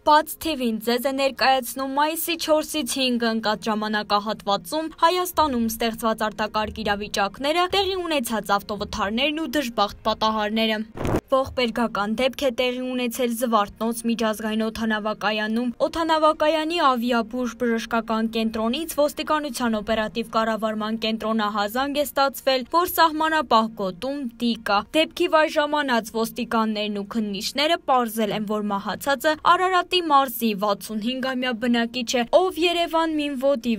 Բաց TV-ն ձեզ է ներկայացնում մայիսի 4-ից 5 ընկած ժամանակահատվածում Հայաստանում ստեղծված արտակարգ իրավիճակները, տեղի ունեցած ավտովթարներն ու դժբախտ պատահարները։ Ողբերգական դեպք է տեղի ունեցել Զվարթնոց միջազգային օդանավակայանում։ Օդանավակայանի ավիաբուժ բժշկական կենտրոնից ոստիկանության օպերատիվ կառավարման կենտրոնահազանգ է ստացվել, որ սահմանապահ գոտում տիկ կա։ Դեպքի վայր ժամանած ոստիկաններն ու քննիչները պարզել են, որ մահացածը Արարատի մարզի 65-ամյա բնակիչ է, ով Երևան Մինվոդի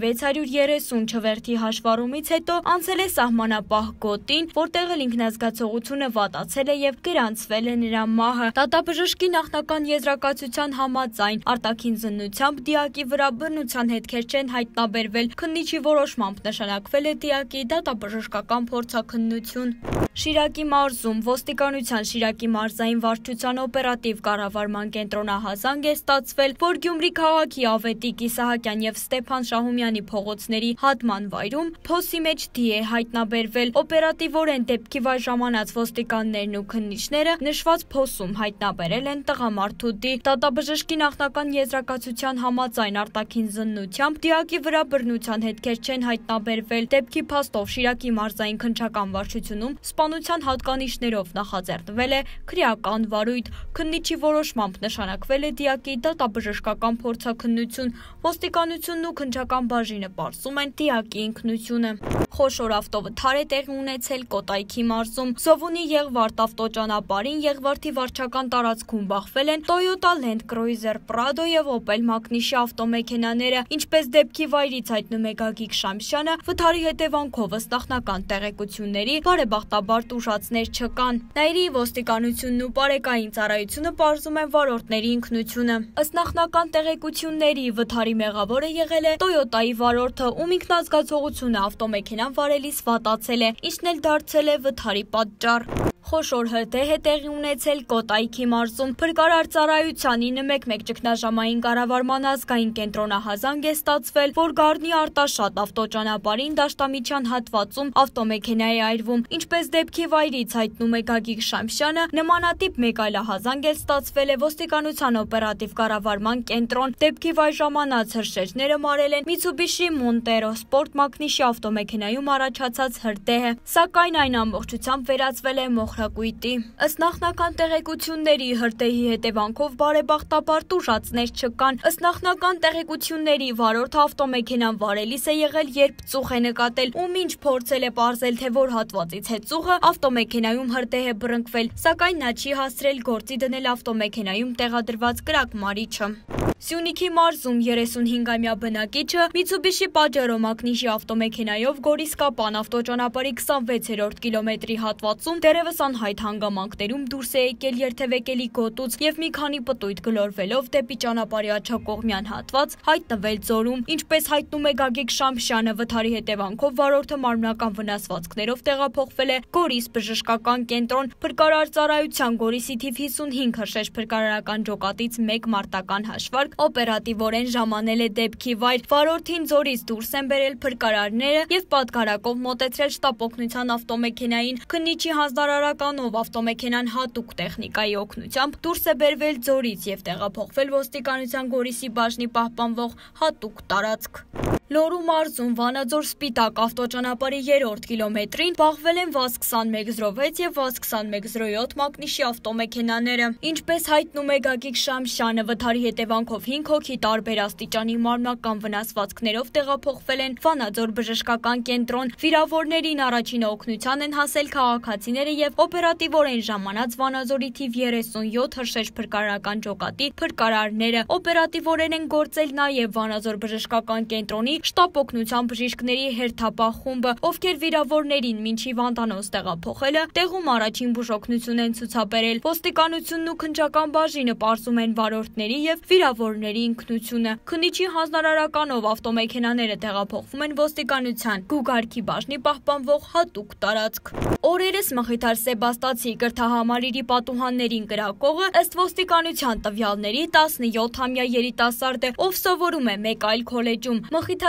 630 չվերթի հաշվառումից հետո անցել է սահմանապահ գոտին, որտեղ էլ ինքնազգացողությունը վատացել է եւ գրանցվել է նրա մահը։ Դատաբժշկի նախնական եզրակացության համաձայն արտաքին զննությամբ դիակի վրա բռնության հետքեր չեն հայտնաբերվել։ Քննիչի որոշմամբ նշանակվել է դիակի դատաբժշկական փորձաքննություն։ Շիրակի մարզում ոստիկանության Շիրակի մարզային վարչության օպերատիվ կառավարման կենտրոնահազանգ է ստացվել, որ Գյումրի քաղաքի Ավետիք Իսահակյան եւ Ստեփան Շահումյանի փողոցների հատման վայրում փոսի մեջ դի է հայտնաբերվել։ Օպերատիվորեն դեպքի վայր ժամանած ոստիկաններն ու քննիչները նշված փոսում հայտնաբերել են տղամարդու դի։ Դատաբժշկի նախնական եզրակացության համաձայն արտաքին զննությամբ դիակի վրա բռնության հետքեր չեն հայտնաբերվել։ Դեպքի փաստով Շիրակի մարզային քննչական վարչությունում սպանության հատկանիշներով նախաձեռնվել է քրեական վարույթ։ Քննիչի որոշմամբ նշանակվել է դիակի դատաբժշկական փորձաքննություն։ Ոստիկանությունն ու քննչական բաժինը պարզում են դիակի ինքնությունը։ Խոշոր ավտովթար է տեղի ունեցել Կոտայքի մարզում։ Զովունի Եղվարդ ավտոճանապարհին Եղվարդի վարչական տարածքում բախվել են Toyota Land Cruiser Prado եւ Opel Magnishi ավտոմեքենաները, ինչպես դեպքի վայրից հայտնում է Գագիկ Շամշյանը, վթարի հետևանքով ըստ նախնական տեղեկությունների բարեբախտաբար տուժածներ չկան։ Նաիրի ոստիկանությունն ու բարեկային ծառայությունը պարզում են վարորդների ինքնությունը։ Ըստ նախնական տեղեկությունների վթարի մեղավորը եղել է Toyota-ի վարորդը, ում ինքնազգացողությունը ավտոմեքենան վարելիս վատացել է, ինչն էլ դարձել է վթարի պատճառ։ Խոշոր հրդեհ է տեղի ունեցել Կոտայքի մարզում։ Փրկարար ծառայության 911 ճգնաժամային կառավարման ազգային կենտրոնահազանգ է ստացվել, որ Գառնի Արտաշատ ավտոճանապարհին դաշտամիջյան հատվածում ավտոմեքենա է այրվում։ Ինչպես դեպքի վայրից հայտնում է Գագիկ Շամշյանը, նմանատիպ մեկ այլ ահազանգ էլ ստացվել է ոստիկանության օպերատիվ կառավարման կենտրոն։ Դեպքի վայր ժամանած հրշեջները մարել են Mitsubishi Montero Sport Magnishi ավտոմեքենայում առաջացած հրդեհը, սակայն այն ամբողջությամբ վերածվել է մոխրակույտի։ Ըստ նախնական տեղեկությունների հրդեհի հետևանքով բարեբախտաբար տուժածներ չկան։ Ըստ նախնական տեղեկությունների վարորդը ավտոմեքենան վարելիս է եղել, երբ ծուխ է նկատել, ու մինչ փորձել է պարզել, թե որ հատվածից է ծուխը, ավտոմեքենայում հրդեհ է բռնկվել, սակայն նա չի հասցրել գործի դնել ավտոմեքենայում տեղադրված կրակմարիչը։ Սյունիքի մարզում 35-ամյա բնակիչը Mitsubishi Pajero Magnishi ավտոմեքենայով Գորիսկապան ավտոճանապարհի 26-րդ կիլոմետրի հատվածում դեռևս անհայտ հանգամանքներում դուրս է եկել երթևեկելի գոտուց եւ մի քանի պտույտ գլորվելով դեպի ճանապարհի աջակողմյան հատված հայտնվել ձորում։ Ինչպես հայտնում է Գագիկ Շամշյանը, վթարի հետևանքով վարորդը մարմնական վնասվածքներով տեղափոխվել է Գորիս բժշկական կենտրոն։ Փրկարար ծառայության Գորիսի թիվ 55 հրշեջ փրկարարական ջոկատից 1 մարտական հաշվարկ օպերատիվորեն ժամանել է դեպքի վայր։ Վարորդին ձորից դուրս են բերել փրկարարները եւ պատգարակով մոտեցրել շտապօգնության ավտոմեքենային։ Քննիչի հանձնարարականով ավտոմեքենան հատուկ տեխնիկայի օգնությամբ դուրս է բերվել ձորից եւ տեղափոխվել ոստիկանության Գորիսի բաժնի պահպանվող հատուկ տարածք։ Լոռու մարզում Վանաձոր Սպիտակ ավտոճանապարհի 3-րդ կիլոմետրին բախվել են VAZ-2106 եւ VAZ-2107 Magnishi ավտոմեքենաները։ Ինչպես հայտնում է Գագիկ Շամշյանը, վթարի հետևանքով 5 հոգի տարբեր աստիճանի մարմնական վնասվածքներով տեղափոխվել են Վանաձոր բժշկական կենտրոն։ Վիրավորներին առաջին օգնության են հասել քաղաքացիները եւ օպերատիվորեն ժամանած Վանաձորի թիվ 37 հրշեջ փրկարարական ջոկատի փրկարարները։ Օպերատիվորեն են գործել նաեւ Վանաձոր բժշկական կենտրոնի շտապօգնության բժիշկների հերթապահ խումբը, ովքեր վիրավորներին մինչ հիվանդանոց տեղափոխելը տեղում առաջին բուժօգնություն են ցուցաբերել։ Ոստիկանությունն ու քննչական բաժինը պարզում են վարորդների եւ վիրավորների ինքնությունը։ Քննիչի հանձնարարականով ավտոմեքենաները տեղափոխվում են ոստիկանության Գուգարքի բաժնի պահպանվող հատուկ տարածք։ Օրերս Մխիթար Սեբաստացի կրթահամալիրի պատուհաններին կրակողը ըստ ոստիկանության տվյալների 17-ամյա երիտասարդ է, ով սովորում է մեկ այլ քոլեջում։ Մխիթար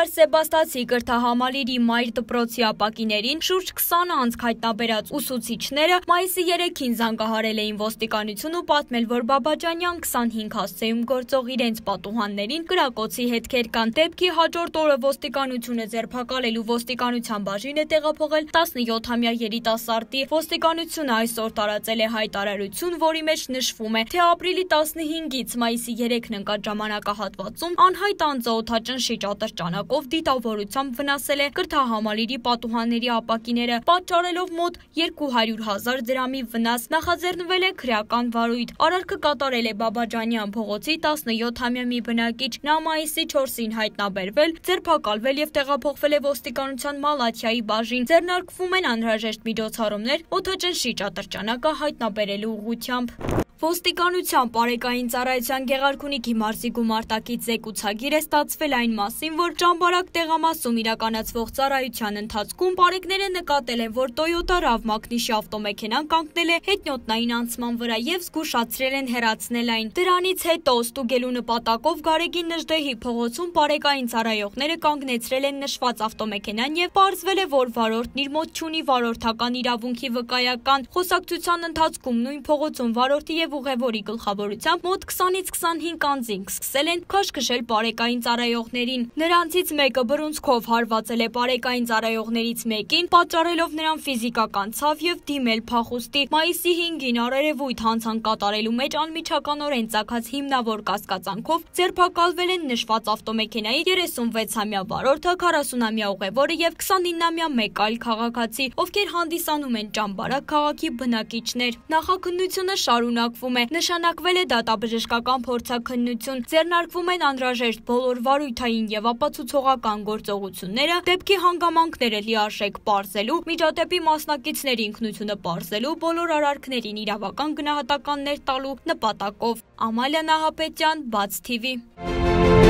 Քարսեբաստացի կրթահամալիրի մայր դպրոցի ապակիներին շուրջ 20 անձ հայտնաբերած ուսուցիչները մայիսի 3-ին զանգահարել էին ոստիկանություն ու պատմել, որ Բաբաջանյան 25 հասցեում գործող իրենց պատուհաններին կրակոցի հետքեր կան։ Դեպքի հաջորդ օրը ոստիկանությունը ձերբակալելու ոստիկանության բաժին է տեղափոխել 17-ամյա երիտասարդի։ Ոստիկանությունը այսօր տարածել է հայտարարություն, որի մեջ նշվում է, թե ապրիլի 15-ից մայիսի 3-ն ընկած ժամանակահատվածում անհայտ անձը օդաճնշի ատրճանակով դիտավորությամբ վնասել է կրթահամալիրի պատուհանների ապակիները, պատճառելով մոտ 200,000 դրամի վնաս, նախաձեռնվել է քրեական վարույթ։ Արարքը կատարել է Բաբաջանյան փողոցի 17-ամյա մի բնակիչ, նա մայիսի 4-ին հայտնաբերվել, ձերբակալվել եւ տեղափոխվել է ոստիկանության Մալաթիայի բաժին։ Ձեռնարկվում են անհրաժեշտ միջոցառումներ օդաճնշի ատրճանակը հայտնաբերելու ուղղությամբ։ Ոստիկանության պարեկային ծառայության Գեղարքունիքի մարզի գումարտակից զեկուցագիր է ստացվել այն մասին, որ Ճամբարակ տեղամասում իրականացվող ծառայության ընթացքում պարեկները նկատել են, որ Toyota RAV մակնիշի ավտոմեքենան կանգնել է հետնոտնային անցման վրա եւ զգուշացրել են հեռացնել այն։ Դրանից հետո ստուգելու նպատակով Գարեգին Նժդեհի փողոցում պարեկային ծառայողները կանգնեցրել են նշված ավտոմեքենան եւ պարզվել է, որ վարորդն իր մոտ չունի վարորդական իրավունքի վկայական։ Խոսակցության ընթացքում նույն փողոցում վարորդի եւ ուղևորի գլխավորությամբ մոտ 20-ից 25 անձինք սկսել են քաշքշել պարեկային ծառայողներին։ Նրանցից մեկը բռունցքով հարվածել է պարեկային ծառայողներից մեկին, պատճառելով նրան ֆիզիկական ցավ եւ դիմել փախուստի։ Մայիսի 5-ին առերևույթ հանցանք կատարելու մեջ անմիջականորեն ծագած հիմնավոր կասկածանքով ձերբակալվել են նշված ավտոմեքենայի 36-ամյա վարորդը, 40-ամյա ուղևորը եւ 29-ամյա մեկ այլ քաղաքացի, ովքեր հանդիսանում են Ճամբարակ քաղաքի բնակիչներ։ Նախաքննությունը շարունակվում է, նշանակվել է դատաբժշկական փորձաքննություն, ձեռնարկվում են անհրաժեշտ բոլոր վարույթային եւ ապացուցողական գործողությունները, դեպքի հանգամանքները լիարժեք պարզելու, միջադեպի մասնակիցների ինքնությունը պարզելու, բոլոր արարքներին իրավական գնահատականներ տալու նպատակով։ Ամալիա Նահապետյան, Բաց TV։